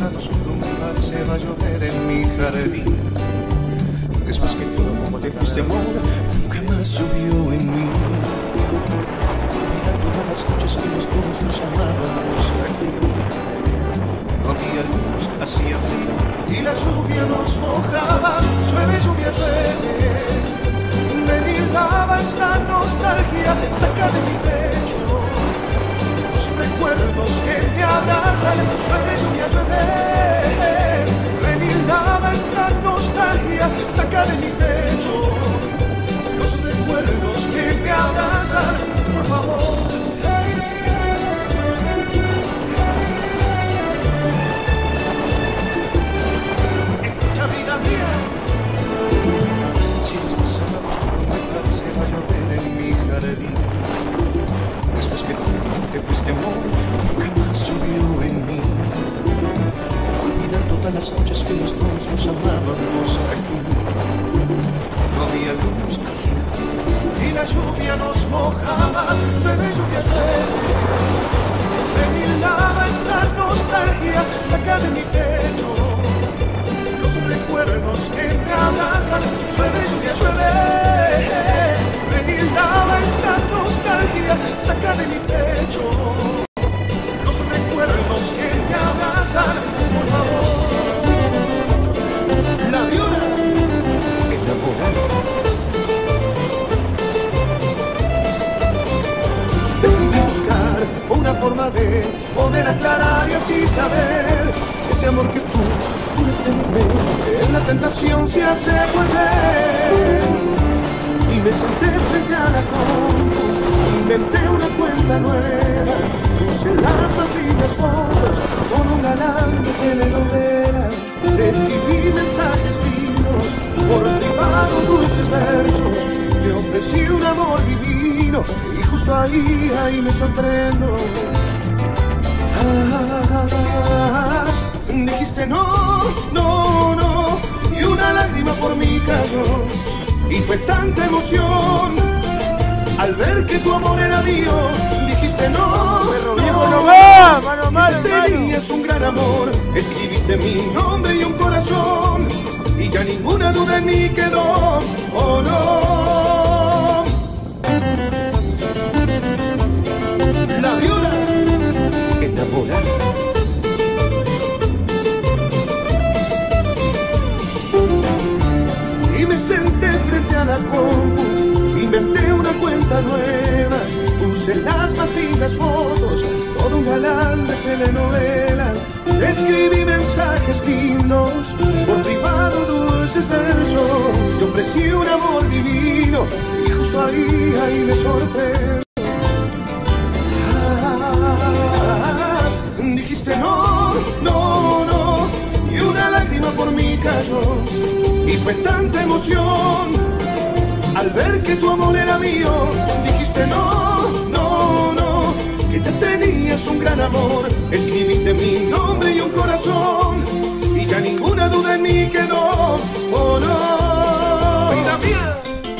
cerrado oscuro me parece va a llover en mi jardín. Después que tú te fuiste amor, nunca más llovió en mí. Olvidar todas las noches que los dos nos amábamos aquí. No había luz, hacía frío y la lluvia nos mojaba. Llueve, lluvia, llueve. Ven y lava esta nostalgia, saca de mi pecho los recuerdos que me abrazan. Llueve, lluvia, llueve. Ven y lava esta nostalgia, saca de mi pecho los recuerdos que me abrazan, por favor. Escucha, vida mía, si estás cerrado oscuro me parece va a llover en mi jardín. Después que tú te fuiste amor, nunca más llovió en mí. Olvidar todas las noches que los dos nos amábamos aquí. No había luz, hacía frío y la lluvia nos mojaba. Llueve, lluvia, llueve. Ven y lava esta nostalgia, saca de mi pecho los recuerdos que me abrazan. Llueve, lluvia, llueve. Ven y lava esta nostalgia, saca de mi pecho los recuerdos que me abrazan, por favor. La viola enamorada. Decidí buscar una forma de poder aclarar y así saber si ese amor que tú juraste en mi mente en la tentación se hace volver. Y me senté frente a la compu, inventé una cuenta nueva, puse las más lindas fotos, todo un galán de telenovela. Te escribí mensajes lindos, por privado dulces versos, te ofrecí un amor divino y justo ahí me sorprendo. Dijiste no, no, no, y una lágrima por mí cayó. Y fue tanta emoción al ver que tu amor era mío. Dijiste no, tenías un gran amor. Escribiste mi nombre y un corazón, y ya ninguna duda en mí quedó. Oh no. La viola enamorada. Y me senté frente a la compu, inventé una cuenta nueva, puse las más lindas fotos, todo un galán de telenovela. Te escribí mensajes lindos, por privado dulces versos, te ofrecí un amor divino y justo ahí me sorprendo. Dijiste no, no, no, y una lágrima por mí cayó. Y fue tanta emoción al ver que tu amor era mío. Dijiste no, no, no, que ya tenías un gran amor. Escribiste mi nombre y un corazón, y ya ninguna duda en mí quedó. Oh no, vida mía.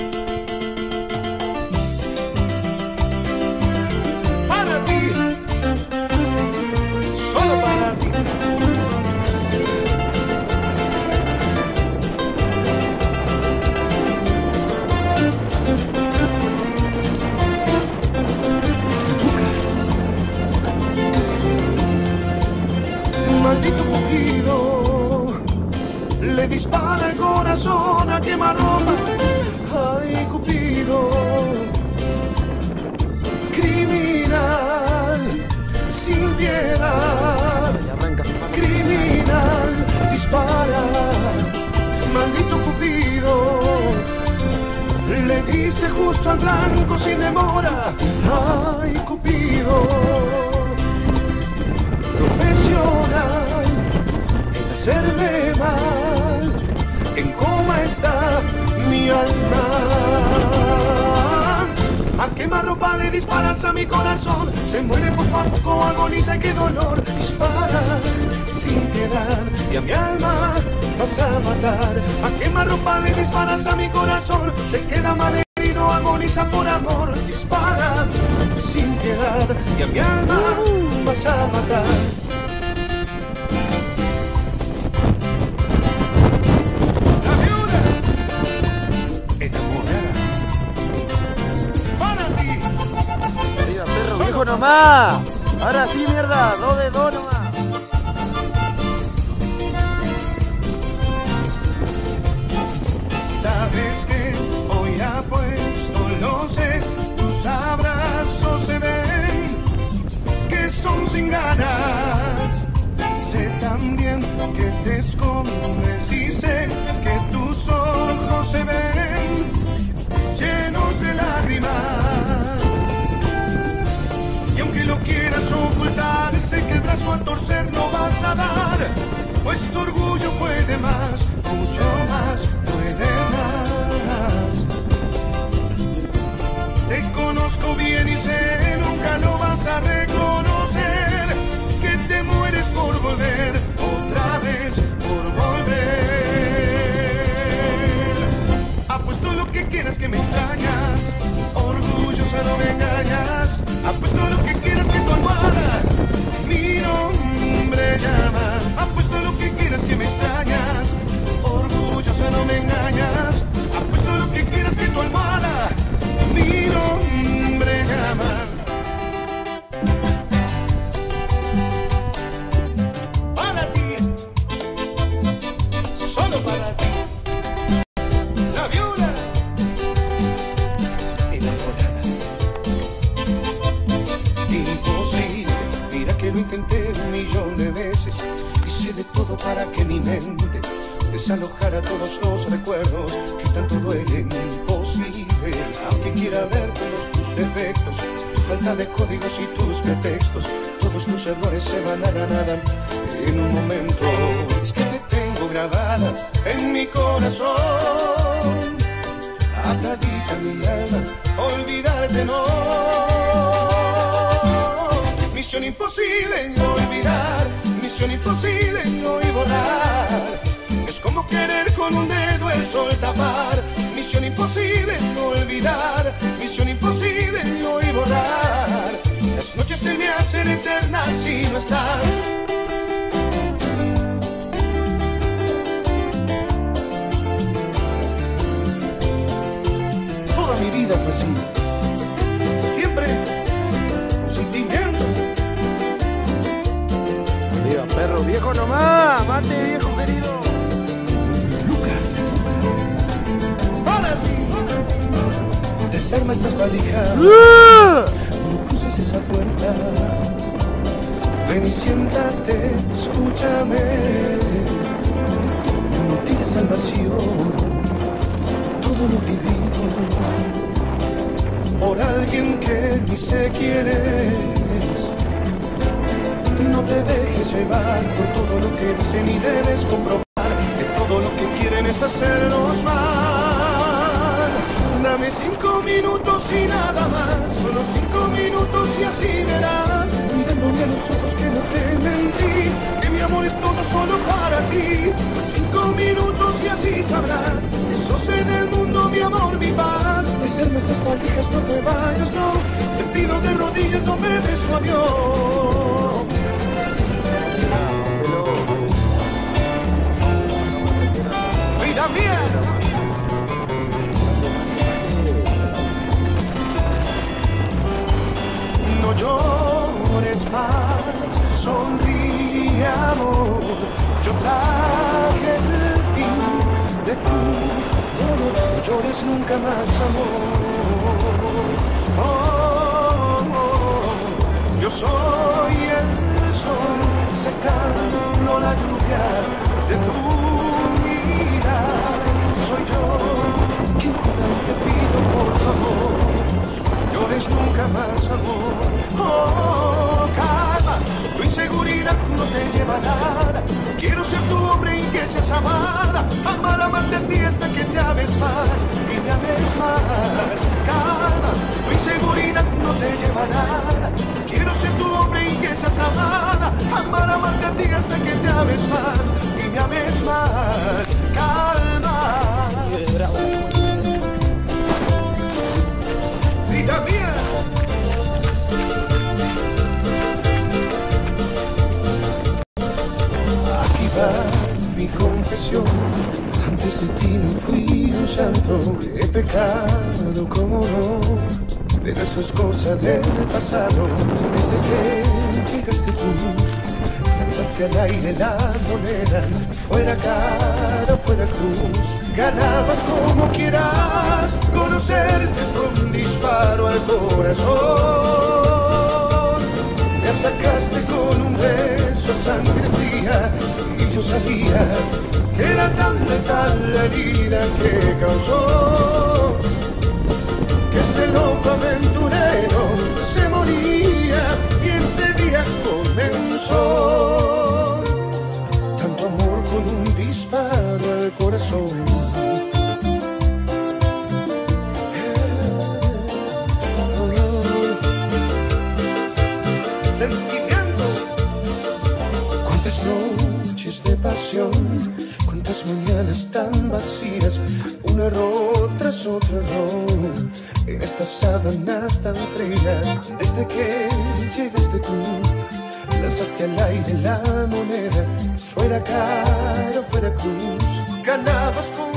Para ti, solo para ti. Maldito Cupido le dispara el corazón a quemarropa. Ay, Cupido, criminal, sin piedad. Criminal, dispara. Maldito Cupido, le diste justo al blanco sin demora. Ay, Cupido, profesional en hacerme mal, en coma está mi alma. A quemarropa le disparas a mi corazón, se muere poco a poco, agoniza y qué dolor. Dispara sin piedad y a mi alma vas a matar. A quemarropa le disparas a mi corazón, se queda malherido, agoniza por amor. Dispara sin piedad y a mi alma vas a matar. nomás. Ahora sí, mierda, 2 de 2 nomás. Sabes que hoy apuesto, lo sé, tus abrazos se ven que son sin ganas. Sé también que te escondes y sé que tus ojos se ven llenos de lágrimas. Y aunque lo quieras ocultar, sé que el brazo a torcer no vas a dar, pues tu orgullo puede más, mucho más, puede más. Te conozco bien y sé, nunca lo vas a reconocer, que te mueres por volver, otra vez por volver. Apuesto lo que quieras que me extrañas, orgullosa no me engañas. Apuesto lo que quieras que tu almohada mi nombre llama. Apuesto lo que quieras que me extrañas, orgullosa no me engañas. Apuesto lo que quieras que tu almohada mi nombre llama. Para ti, solo para ti, la viola enamorada. Imposible, mira que lo intenté 1.000.000 de veces. Hice de todo para que mi mente desalojara todos los recuerdos que tanto duelen. Imposible, aunque quiera ver todos tus defectos, tu falta de códigos y tus pretextos, todos tus errores se van a la nada en un momento. Es que te tengo grabada en mi corazón, atadita mi alma, olvidarte no. Misión imposible olvidar, misión imposible no y borrar. Es como querer con un dedo el sol tapar. Misión imposible no olvidar, misión imposible no y borrar. Las noches se me hacen eternas si no estás. Toda mi vida fue así, siempre un sentimiento. Viva perro, viejo nomás, mate viejo querido. Desarma esas valijas, no cruces esa puerta. Ven y siéntate, escúchame. No tires al vacío todo lo vivido por alguien que ni sé quién es. No te dejes llevar por todo lo que dicen y debes comprobar que todo lo que quieren es hacernos mal. Dame 5 minutos y nada más, solo 5 minutos y así verás, mirándome a los ojos que no te mentí, que mi amor es todo solo para ti. 5 minutos y así sabrás que sos en el mundo mi amor, mi paz. Besarme esas valijas, no te vayas, no, te pido de rodillas, no me des su adiós. Vida mía. No llores más, sonríe amor. Yo traje el fin de tu dolor. No llores nunca más amor. Oh, oh, oh. Yo soy el sol secando la lluvia de tu mirar. Soy yo quien jura y te pido por favor, llores nunca más amor. Oh, calma, tu inseguridad no te lleva a nada. Quiero ser tu hombre y que seas amada. Amar, amarte a ti hasta que te ames más y me ames más. Calma, tu inseguridad no te lleva a nada. Quiero ser tu hombre y que seas amada. Amar, amarte a ti hasta que te ames más y me ames más. Calma. Vida mía. Aquí va mi confesión. Antes de ti no fui un santo. He pecado como no. pero eso es cosa del pasado. Desde que llegaste tú, lanzaste al aire la moneda, fuera cara, fuera cruz, ganabas como quieras, conocerte fue un disparo al corazón. Me atacaste con un beso a sangre fría y yo sabía que era tan letal la herida que causó, que este loco aventurero se moría y ese día comenzó tanto amor con un disparo al corazón. Sentimiento, cuántas noches de pasión, cuántas mañanas tan vacías, un error tras otro error, en estas sábanas tan frías. Desde que llegaste tú, lanzaste al aire la moneda, fuera cara, fuera cruz, ganabas con